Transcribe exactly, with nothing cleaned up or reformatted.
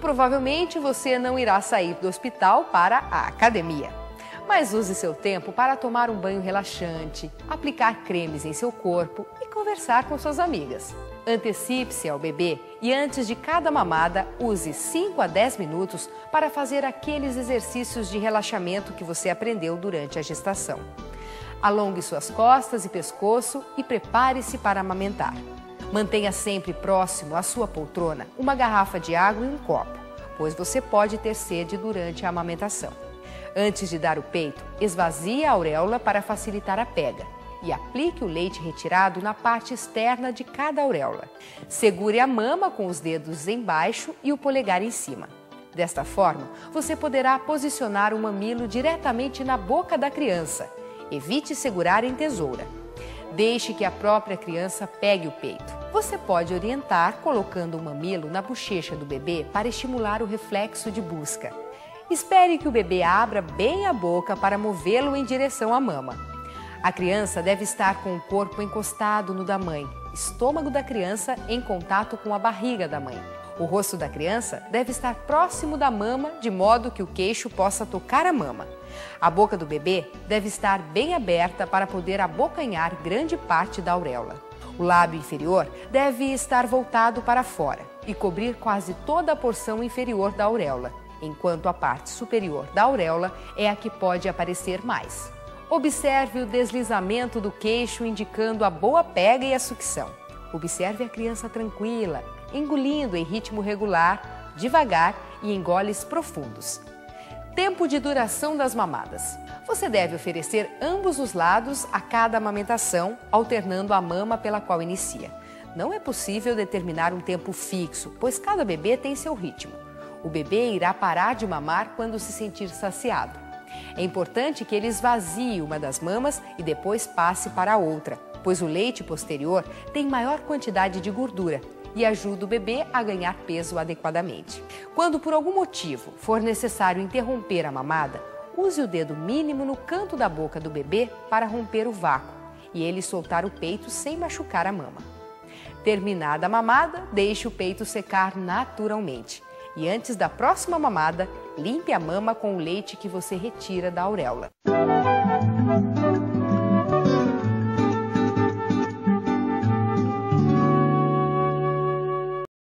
provavelmente você não irá sair do hospital para a academia. Mas use seu tempo para tomar um banho relaxante, aplicar cremes em seu corpo e conversar com suas amigas. Antecipe-se ao bebê e antes de cada mamada, use cinco a dez minutos para fazer aqueles exercícios de relaxamento que você aprendeu durante a gestação. Alongue suas costas e pescoço e prepare-se para amamentar. Mantenha sempre próximo à sua poltrona uma garrafa de água e um copo, pois você pode ter sede durante a amamentação. Antes de dar o peito, esvazie a auréola para facilitar a pega e aplique o leite retirado na parte externa de cada auréola. Segure a mama com os dedos embaixo e o polegar em cima. Desta forma, você poderá posicionar o mamilo diretamente na boca da criança. Evite segurar em tesoura. Deixe que a própria criança pegue o peito. Você pode orientar colocando o mamilo na bochecha do bebê para estimular o reflexo de busca. Espere que o bebê abra bem a boca para movê-lo em direção à mama. A criança deve estar com o corpo encostado no da mãe, estômago da criança em contato com a barriga da mãe. O rosto da criança deve estar próximo da mama, de modo que o queixo possa tocar a mama. A boca do bebê deve estar bem aberta para poder abocanhar grande parte da auréola. O lábio inferior deve estar voltado para fora e cobrir quase toda a porção inferior da auréola, enquanto a parte superior da auréola é a que pode aparecer mais. Observe o deslizamento do queixo, indicando a boa pega e a sucção. Observe a criança tranquila, engolindo em ritmo regular, devagar e em goles profundos. Tempo de duração das mamadas. Você deve oferecer ambos os lados a cada amamentação, alternando a mama pela qual inicia. Não é possível determinar um tempo fixo, pois cada bebê tem seu ritmo. O bebê irá parar de mamar quando se sentir saciado. É importante que ele esvazie uma das mamas e depois passe para a outra, pois o leite posterior tem maior quantidade de gordura e ajuda o bebê a ganhar peso adequadamente. Quando por algum motivo for necessário interromper a mamada, use o dedo mínimo no canto da boca do bebê para romper o vácuo e ele soltar o peito sem machucar a mama. Terminada a mamada, deixe o peito secar naturalmente. E antes da próxima mamada, limpe a mama com o leite que você retira da auréola.